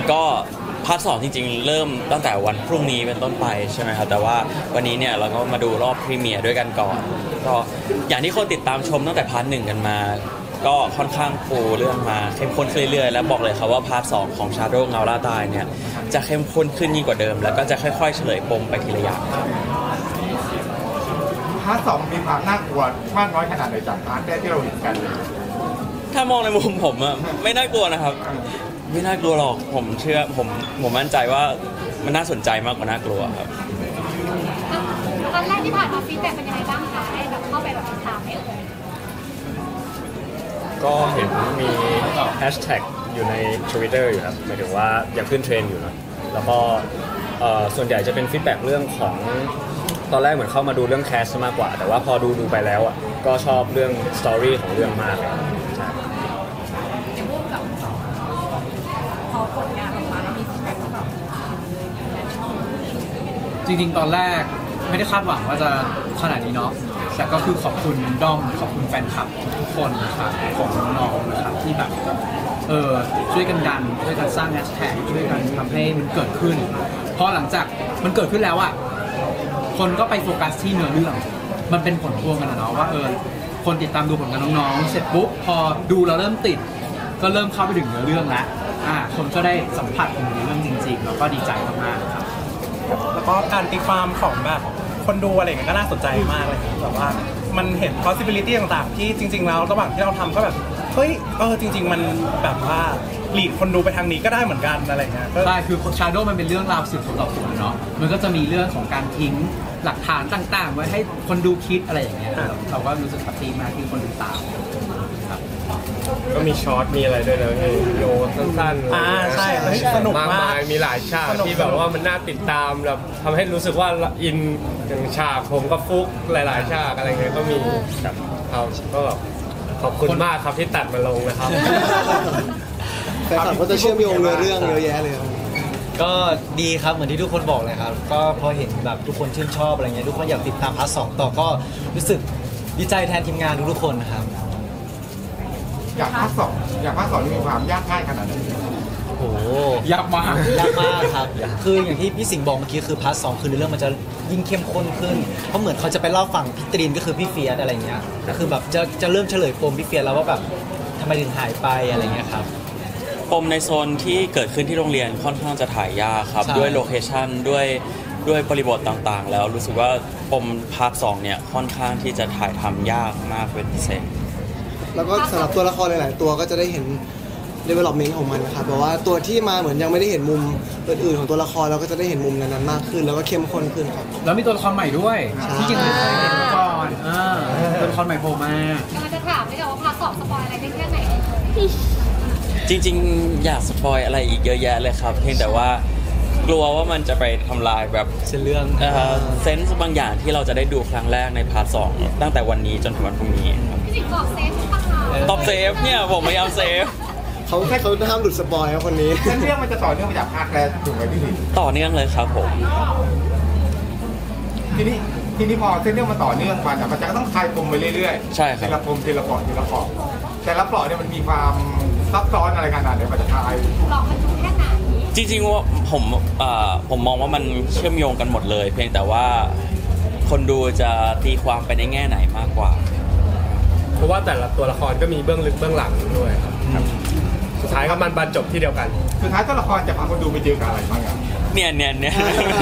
ก็พาร์ท 2จริงๆเริ่มตั้งแต่วันพรุ่งนี้เป็นต้นไปใช่ไหมครับแต่ว่าวันนี้เนี่ยเราก็มาดูรอบพรีเมียร์ด้วยกันก่อนก็อย่างที่คนติดตามชมตั้งแต่พาร์ท 1กันมาก็ค่อนข้างปูเรื่องมาเข้มข้นขึ้นเรื่อยๆและบอกเลยครับว่าพาร์ท 2ของ Shadow เงาล่าตายเนี่ยจะเข้มข้นขึ้นยิ่งกว่าเดิมแล้วก็จะค่อยๆเฉลยปมไปทีละอย่างพาร์ท 2มีความน่ากลัวมากน้อยขนาดไหนจากพาร์ทแรกที่เราเห็นกันถ้ามองในมุมผมอะไม่น่ากลัวนะครับไม่น่ากลัวหรอกผมเชื่อผมมั่นใจว่ามันน่าสนใจมากกว่าน่ากลัวครับตอนแรกที่ผ่านมาฟีดแบ็กเป็นยังไงบ้างคะให้แบบเข้าไปแบบติดตามให้เลยก็เห็นมีแฮชแท็กอยู่ใน Twitter อยู่ครับหมายถึงว่ายังขึ้นเทรนด์อยู่นะแล้วก็ส่วนใหญ่จะเป็นฟีดแบ็กเรื่องของตอนแรกเหมือนเข้ามาดูเรื่องแคสมากกว่าแต่ว่าพอดูไปแล้วอ่ะก็ชอบเรื่องสตอรี่ของเรื่องมากเลยใช่จะพูดกับพอผลงานออกมาแล้วมีฟีดแบ็กแบบจริงๆตอนแรกไม่ได้คาดหวังว่าจะขนาดนี้เนาะแต่ก็คือขอบคุณด้อมขอบคุณแฟนคลับทุกคนนะครับของน้องๆนะครับที่แบบช่วยกันดันช่วยกันสร้างแฮชแท็กช่วยกันทำให้มันเกิดขึ้นพอหลังจากมันเกิดขึ้นแล้วอ่ะคนก็ไปโฟกัสที่เนื้อเรื่องมันเป็นผลพวงกันนะเนาะว่าคนติดตามดูผลงานน้องๆเสร็จปุ๊บพอดูเราเริ่มติดก็เริ่มเข้าไปถึงเนื้อเรื่องแล้วคนก็ได้สัมผัสถึงเนื้อเรื่องจริงๆแล้วก็ดีใจมากๆครับแล้วก็การตีความของแบบคนดูอะไรอย่างเงี้ยก็น่าสนใจมากเลยแบบว่ามันเห็น possibility ต่างๆที่จริงๆแล้วระหว่างที่เราทำก็แบบเฮ้ยจริงๆมันแบบว่าหลีดคนดูไปทางนี้ก็ได้เหมือนกันอะไรเงี้ยใช่คือ Shadow มันเป็นเรื่องราวสืบสวนสอบสวนเนาะมันก็จะมีเรื่องของการทิ้งหลักฐานต่างๆไว้ให้คนดูคิดอะไรอย่างเงี้ยเราก็รู้สึกแฮปปี้มากที่คนดูตามก็มีช็อตมีอะไรด้วยนะวิดีโอสั้นๆใช่สนุกมากมีหลายฉากที่แบบว่ามันน่าติดตามแบบทำให้รู้สึกว่าอินอย่างฉากผมก็ฟุกหลายๆฉากอะไรเงี้ยก็มีแบบเขาก็แบบขอบคุณมากครับที่ตัดมาลงนะครับแต่ฝั่งก็จะเชื่อมโยงเรื่องเยอะแยะเลยก็ดีครับเหมือนที่ทุกคนบอกเลยครับก็พอเห็นแบบทุกคนชื่นชอบอะไรเงี้ยทุกคนอยากติดตามพาร์ท 2ต่อก็รู้สึกดีใจแทนทีมงานทุกคนนะครับอยากพาร์ท 2มีความยากง่ายขนาดไหนโอ้ยากมากครับคืออย่างที่พี่สิงห์บอกเมื่อกี้คือพาร์ท 2คือเรื่องมันจะยิ่งเข้มข้นขึ้นเพราะเหมือนเขาจะไปเล่าฝั่งพี่ตรีนก็คือพี่เฟียสอะไรเงี้ยก็คือแบบจะเริ่มเฉลยปมพี่เฟียสแล้วว่าแบบทำไมถึงหายไปอะไรเงี้ยครับปมในโซนที่เกิดขึ้นที่โรงเรียนค่อนข้างจะถ่ายยากครับด้วยโลเคชั่นด้วยบริบทต่างๆแล้วรู้สึกว่าปมพาร์ท 2เนี่ยค่อนข้างที่จะถ่ายทำยากมากเป็นพิเศษแล้วก็สำหรับตัวละครหลายๆตัวก็จะได้เห็น development ของมันนะครับเพราะว่าตัวที่มาเหมือนยังไม่ได้เห็นมุมอื่นๆของตัวละครเราก็จะได้เห็นมุมนั้นๆมากขึ้นแล้วก็เข้มข้นขึ้นครับแล้วมีตัวละครใหม่ด้วยที่ยังไม่เคยเห็นก่อนตัวละครใหม่โผล่มาเราจะถามไม่ได้ว่าพาร์ท 2สปอยอะไรได้แค่ไหนจริงๆอยากสปอยอะไรอีกเยอะแยะเลยครับเพียงแต่ว่ากลัวว่ามันจะไปทำลายแบบเส้นเรื่องเซนส์บางอย่างที่เราจะได้ดูครั้งแรกในพาร์ท 2ตั้งแต่วันนี้จนถึงวันพรุ่งนี้ครับพี่สิงห์บอกเซฟป่ะคะตอบเซฟเนี่ยผมพยายามเซฟเขาห้ามหลุดสปอยครับคนนี้เส้นเรื่องมันจะต่อเนื่องมาจากพาร์ทแรกถูกไหมพี่สิงห์ต่อเนื่องเลยครับผมทีนี้พอเส้นเรื่องมันต่อเนื่องมันจะต้องคลายปมไปเรื่อยๆใช่ครับทีละปมทีละปลอกแต่ละปลอกเนี่ยมันมีความซับซ้อนอะไรขนาดไหนมันจะคลายปลอกมันดูแค่ไหนจริงๆว่าผมมองว่ามันเชื่อมโยงกันหมดเลยเพียงแต่ว่าคนดูจะตีความไปในแง่ไหนมากกว่าเพราะว่าแต่ละตัวละครก็มีเบื้องลึกเบื้องหลังด้วยครับสุดท้ายก็มันบรรจบที่เดียวกันสุดท้ายตัวละครจะพาคนดูไปเจอกับอะไรบ้างอ่ะเนี่ย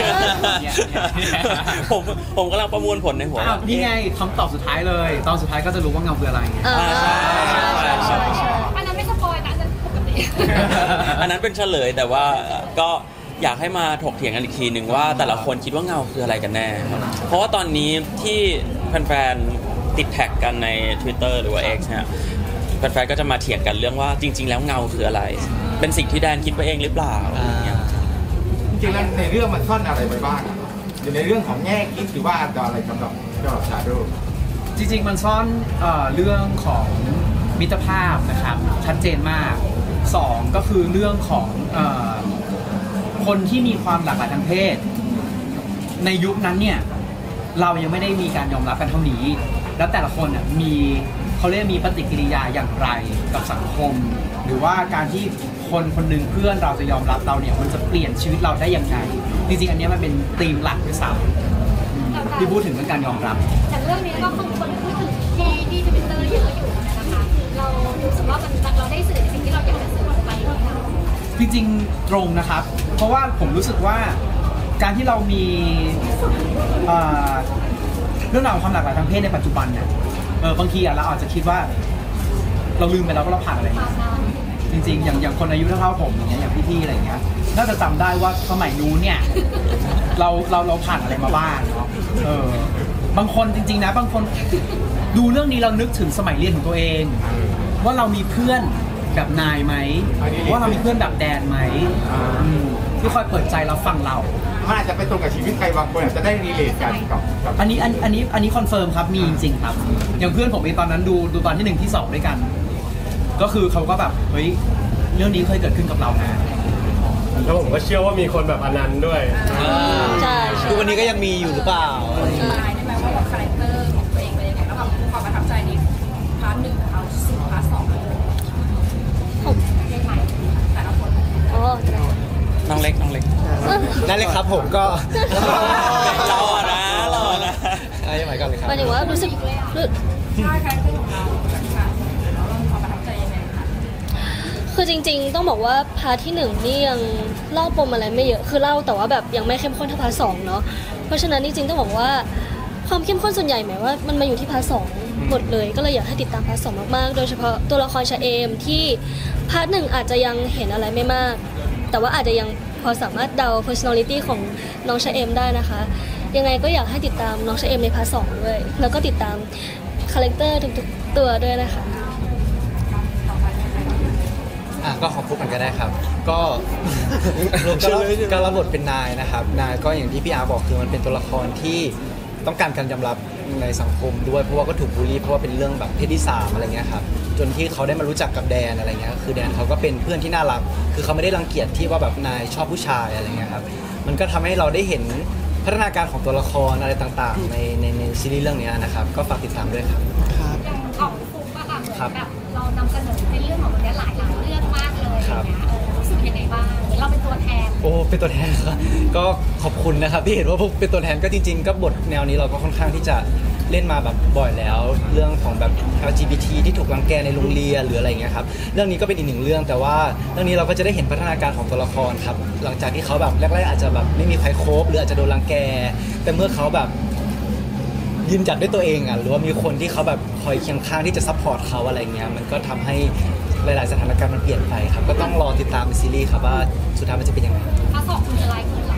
ผมกำลังประมวลผลในหัวนี่ไงคำตอบสุดท้ายเลยตอนสุดท้ายก็จะรู้ว่าเงาคืออะไรใช่อันนั้นไม่สปอยนะอันนั้นปกติอันนั้นเป็นเฉลยแต่ว่าก็อยากให้มาถกเถียงกันอีกทีหนึ่งว่าแต่ละคนคิดว่าเงาคืออะไรกันแน่เพราะว่าตอนนี้ที่แฟนๆติดแท็กกันใน Twitter หรือว่า X เนี่ยแฟนๆก็จะมาเถียงกันเรื่องว่าจริงๆแล้วเงาคืออะไรเป็นสิ่งที่แดนคิดไปเองหรือเปล่าจริงๆแล้วในเรื่องมันซ่อนอะไรไปบ้างอยู่ในเรื่องของแง่คิดหรือว่าอะไรสำหรับShadow จริงๆมันซ่อนเรื่องของมิตรภาพนะครับชัดเจนมาก2ก็คือเรื่องของคนที่มีความหลากหลายทางเพศในยุคนั้นเนี่ยเรายังไม่ได้มีการยอมรับกันเท่านี้แล้วแต่ละคนมีเขาเรียกมีปฏิกิริยาอย่างไรกับสังคม หรือว่าการที่คนคนหนึ่งเพื่อนเราจะยอมรับเราเนี่ยมันจะเปลี่ยนชีวิตเราได้ยังไงจริงๆอันเนี้ยมันเป็นธีมหลักด้วยซ้ำที่พูดถึงเรื่องการยอมรับแต่เรื่องนี้ก็คือคนพูดถึงที่ทวิตเตอร์เยอะอยู่นะคะเรารู้สึกว่าเราได้สื่อในสิ่งที่เราอยากจะสื่อออกไปนะคะจริงๆตรงนะครับ เพราะว่าผมรู้สึกว่าการที่เรามีเรื่องราวของความหลากหลายทางเพศในปัจจุบันเนี่ยบางทีเราอาจจะคิดว่าเราลืมไปแล้วว่าเราผ่านอะไรมาจริงๆอย่างคนอายุเท่าๆผมอย่างเงี้ยอย่างพี่ๆอะไรอย่างเงี้ยน่าจะจำได้ว่าสมัยนู้นเนี่ยเราผ่านอะไรมาบ้างเนาะบางคนจริงๆนะบางคนดูเรื่องนี้เรานึกถึงสมัยเรียนของตัวเอง ว่าเรามีเพื่อนแบบนายไหมว่าเรามีเพื่อนแบบแดนไหมที่คอยเปิดใจรับฟังเรามันอาจจะไปตรงกับชีวิตใครบางคนอาจจะได้รีเลทกันกับอันนี้คอนเฟิร์มครับมีจริงๆครับอย่างเพื่อนผมเองตอนนั้นดูตอนที่1ที่2ด้วยกันก็คือเขาก็แบบเฮ้ยเรื่องนี้เคยเกิดขึ้นกับเรานะแล้วผมก็เชื่อว่ามีคนแบบอนันต์ด้วยใช่ทุกวันนี้ก็ยังมีอยู่หรือเปล่าได้ไหมว่าแบบคาแรคเตอร์ของตัวเองเป็นยังไงแล้วแบบความประทับใจในพาร์ท 1ของเราสู่พาร์ท 2 ผมใหม่แต่ละคนน้องเล็กนั่นเลยครับผมก็เราอะนะยังไงก่อนเลยครับหมายถึงว่ารู้สึกใช่คาแรคเตอร์ของเราค่ะความประทับใจยังไงคะคือจริงๆต้องบอกว่าพาร์ทที่1นี่ยังเล่าปมอะไรไม่เยอะคือเล่าแต่ว่าแบบยังไม่เข้มข้นเท่าพาร์ท 2เนาะเพราะฉะนั้นจริงๆต้องบอกว่าความเข้มข้นส่วนใหญ่หมายว่ามันมาอยู่ที่พาร์ท 2หมดเลยก็เลยอยากให้ติดตามพาร์ท 2มากๆโดยเฉพาะตัวละครชาเอมที่พาร์ท 1อาจจะยังเห็นอะไรไม่มากแต่ว่าอาจจะยังพอสามารถเดา personality ของน้องชาเอมได้นะคะยังไงก็อยากให้ติดตามน้องชาเอมในพาร์ท 2ด้วยแล้วก็ติดตามคาแรคเตอร์ทุกๆตัวด้วยนะคะก็ขอบคุณกันก็ได้ครับก็การรับบทเป็นนายนะครับนายก็อย่างที่พี่อาบอกคือมันเป็นตัวละครที่ต้องการการยอมรับในสังคมด้วยเพราะว่าก็ถูกบูลลี่เพราะว่าเป็นเรื่องแบบเพศที่3อะไรเงี้ยครับจนที่เขาได้มารู้จักกับแดนอะไรเงี้ยคือแดนเขาก็เป็นเพื่อนที่น่ารักคือเขาไม่ได้รังเกียจที่ว่าแบบนายชอบผู้ชายอะไรเงี้ยครับมันก็ทำให้เราได้เห็นพัฒนาการของตัวละครอะไรต่างๆในซีรีส์เรื่องนี้นะครับก็ฝากติดตามด้วยครับอย่างของฟุ๊กอะค่ะแบบเรานำเสนอในเรื่องของมันหลายเรื่องมากเลยรู้สึกยังไงบ้างเราเป็นตัวแทนเป็นตัวแทนครับก็ขอบคุณนะครับที่เห็นว่าพวกเป็นตัวแทนก็จริงๆก็บทแนวนี้เราก็ค่อนข้างที่จะเล่นมาแบบบ่อยแล้วเรื่องของแบบ LGBT ที่ถูกรังแกในโรงเรียนหรืออะไรเงี้ยครับเรื่องนี้ก็เป็นอีกหนึ่งเรื่องแต่ว่าเรื่องนี้เราก็จะได้เห็นพัฒนาการของตัวละครครับหลังจากที่เขาแบบแรกๆอาจจะแบบไม่มีใครคบหรืออาจจะโดนรังแกแต่เมื่อเขาแบบยืนจัดด้วยตัวเองหรือว่ามีคนที่เขาแบบคอยเคียงข้างที่จะซัพพอร์ตเขาอะไรเงี้ยมันก็ทำให้หลายๆสถานการณ์มันเปลี่ยนไปครับก็ต้องรอติดตามในซีรีส์ครับว่าสุดท้ายมันจะเป็นยังไงพาร์ท 2คุณจะไลค์คุณหรอ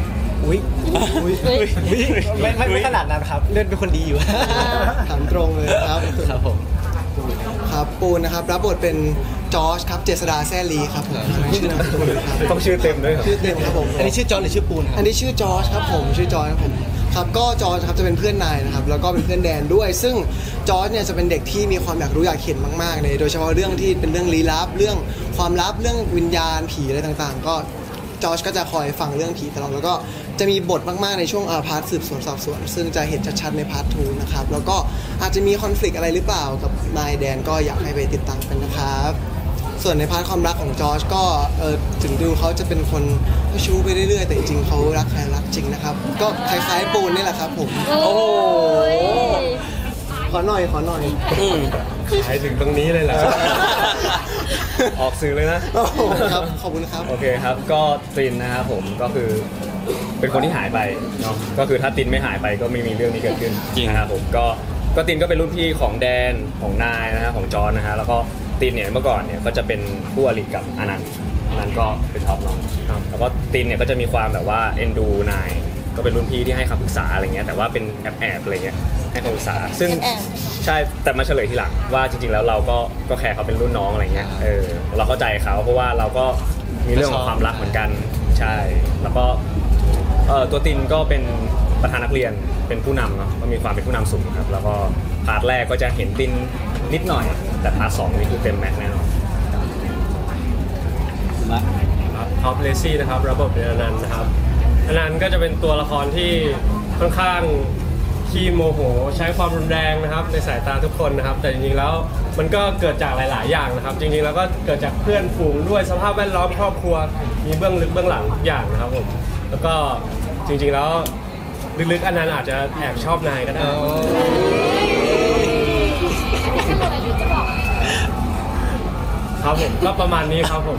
ไม่ขนาดนั้นครับเล่นเป็นคนดีอยู่ถามตรงเลยครับครับผมครับปูนนะครับรับบทเป็นจอร์จครับเจษฎาแซ่ลีครับผมชื่อนามสกุลครับต้องชื่อเต็มด้วยครับชื่อเต็มครับผมอันนี้ชื่อจอร์จหรือชื่อปูนครับอันนี้ชื่อจอร์จครับผมชื่อจอร์จครับผมครับก็จอร์จครับจะเป็นเพื่อนนายนะครับแล้วก็เป็นเพื่อนแดนด้วยซึ่งจอร์จเนี่ยจะเป็นเด็กที่มีความอยากรู้อยากเห็นมากๆเลยโดยเฉพาะเรื่องที่เป็นเรื่องลี้ลับเรื่องความลับเรื่องวิญญาณผีอะไรต่างๆก็จอร์จก็จะคอยฟังเรื่องผีตลอดแล้วก็จะมีบทมากๆในช่วงพาร์ทสืบสวนสอบสวนซึ่งจะเห็นชัดๆในพาร์ท 2นะครับแล้วก็อาจจะมีคอนฟลิกต์อะไรหรือเปล่ากับนายแดนก็อยากให้ไปติดตามกันนะครับส่วนในพาร์ทความรักของจอร์จก็ถึงดูเขาจะเป็นคนชู้ไปเรื่อยๆแต่จริงๆเขารักใครรักจริงนะครับก็คล้ายๆปูนนี่แหละครับผมโอ้ยขอหน่อยขายถึงตรงนี้เลยเหรอออกสื่อเลยครับขอบคุณครับโอเคครับก็ตินนะครับผมก็คือเป็นคนที่หายไปเนาะก็คือถ้าตินไม่หายไปก็ไม่มีเรื่องนี้เกิดขึ้นจริงนะครับผมก็ตินก็เป็นรุ่นพี่ของแดนของนายนะฮะของจอนนะฮะแล้วก็ตินเนี่ยเมื่อก่อนเนี่ยก็จะเป็นคู่อริกับอนันต์ก็เป็นท็อปเนาะแล้วก็ตินเนี่ยก็จะมีความแบบว่าเอ็นดูนายก็เป็นรุ่นพี่ที่ให้คำปรึกษาอะไรเงี้ยแต่ว่าเป็นแอบอะไรเงี้ยให้คำปรึกษาซึ่งใช่แต่มาเฉลยทีหลังว่าจริงๆแล้วเราก็แคร์เขาเป็นรุ่นน้องอะไรเงี้ยเราเข้าใจเขาเพราะว่าเราก็มีเรื่องของความรักเหมือนกันใช่แล้วก็ตัวตินก็เป็นประธานนักเรียนเป็นผู้นำเนาะก็มีความเป็นผู้นำสูงครับแล้วก็พาร์ทแรกก็จะเห็นตินนิดหน่อยแต่พาร์ท 2นี่คือเต็มแม็กแน่นอนท็อปเลซี่นะครับรับบทเป็นอนันต์นะครับอนันต์ก็จะเป็นตัวละครที่ค่อนข้างขี้โมโหใช้ความรุนแรงนะครับในสายตาทุกคนนะครับแต่จริงๆแล้วมันก็เกิดจากหลายๆอย่างนะครับจริงๆแล้วก็เกิดจากเพื่อนฝูงด้วยสภาพแวดล้อมครอบครัวมีเบื้องลึกเบื้องหลังทุกอย่างนะครับผมแล้วก็จริงๆแล้วลึกๆอันนั้นอาจจะแอบชอบนายก็ได้ครับผมก็ประมาณนี้ครับผม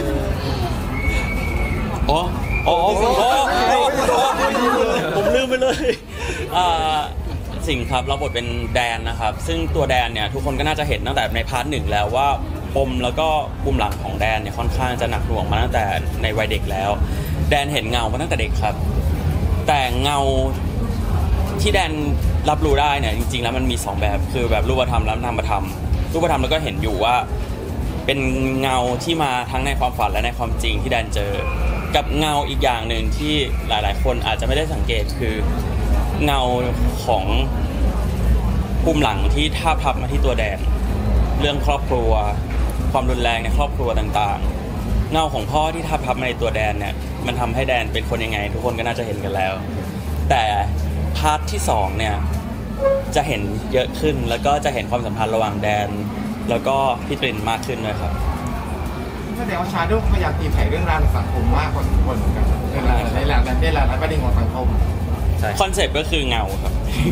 ผมลืมไปเลยสิงห์ครับรับบทเป็นแดนนะครับซึ่งตัวแดนเนี่ยทุกคนก็น่าจะเห็นตั้งแต่ในพาร์ท 1แล้วว่าปมแล้วก็ปุ่มหลังของแดนเนี่ยค่อนข้างจะหนักหน่วงมาตั้งแต่ในวัยเด็กแล้วแดนเห็นเงามาตั้งแต่เด็กครับแต่เงาที่แดนรับรู้ได้เนี่ยจริงๆแล้วมันมี2แบบคือแบบรูปธรรมและนามธรรมรูปธรรมแล้วก็เห็นอยู่ว่าเป็นเงาที่มาทั้งในความฝันและในความจริงที่แดนเจอกับเงาอีกอย่างหนึ่งที่หลายๆคนอาจจะไม่ได้สังเกตคือเงาของปุ่มหลังที่ทาบทับมาที่ตัวแดนเรื่องครอบครัวความรุนแรงในครอบครัวต่างๆเงาของพ่อที่ทาบทับมาในตัวแดนเนี่ยมันทำให้แดนเป็นคนยังไงทุกคนก็น่าจะเห็นกันแล้วแต่พาร์ทที่2เนี่ยจะเห็นเยอะขึ้นแล้วก็จะเห็นความสัมพันธ์ระหว่างแดนแล้วก็พี่ตรินมากขึ้นเลยครับแสดงว่าชาโดว์พยายามตีไถ่เรื่องราวในสังคมมากกว่าทุกคนเหมือนกันในหลายประเด็นของสังคมคอนเซ็ปต์ก็คือเงาครับ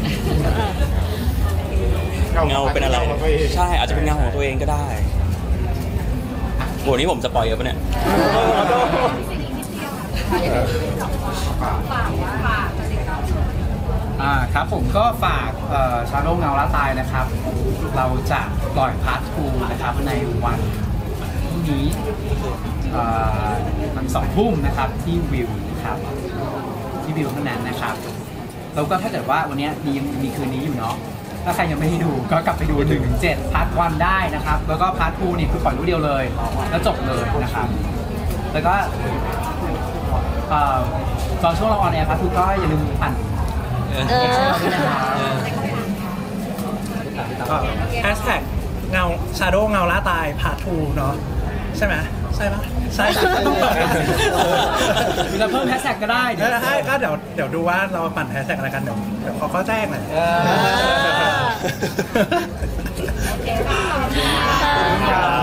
เงาเป็นอะไรใช่อาจจะเป็นเงาของตัวเองก็ได้โหนี่ผมจะปล่อยเยอะปะเนี่ยครับผมก็ฝากชาโดว์เงาละตายนะครับเราจะปล่อยพาร์ท 2 นะครับในวันพรุ่งนี้มัน2 ทุ่มนะครับที่วิวนะครับที่วิวเท่านั้นนะครับแล้วก็ถ้าเกิดว่าวันนี้มีคืนนี้อยู่เนาะถ้าใครยังไม่ได้ดูก็กลับไปดู 1-7 พาร์ท 1 ได้นะครับแล้วก็พาร์ท 2 นี่คือปล่อยรู้เดียวเลยแล้วจบเลยนะครับแล้วก็ตอนช่วงเราออนแอร์พาร์ท 2 ก็อย่าลืมปั่นแฮชแท็กเงาชาโดว์เงาล่าตายพาร์ท 2 เนาะใช่ไหมใช่ปะใช่เราเพิ่มแฮชแท็กก็ได้ก็เดี๋ยวดูว่าเราปั่นแฮชแท็กอะไรกันเดี๋ยวเขาก็แจ้งหน่อยโอเคค่ะ